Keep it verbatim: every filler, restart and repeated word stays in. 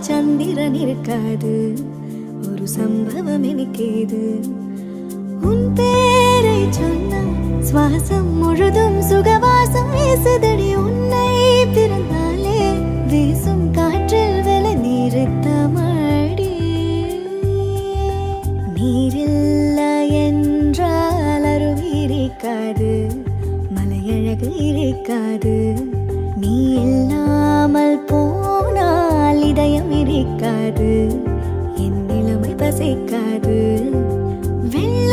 சந்திரன் இருக்காது ஒரு சம்பவம் எனக்கேது உன் பேரை சொன்ன சுவாசம் முழுதும் சுகவாசம் வீசுதடி உன்னை பிறந்தாலே வீசும் காற்றில் வில நிறுத்த மாடி நீரில்ல என்றால் அருவி இருக்காது மலையழகு இருக்காது நீ இல்லாமல் போனால் இதயம் இருக்காது என் நிலைமை பசிக்காது வெள்ள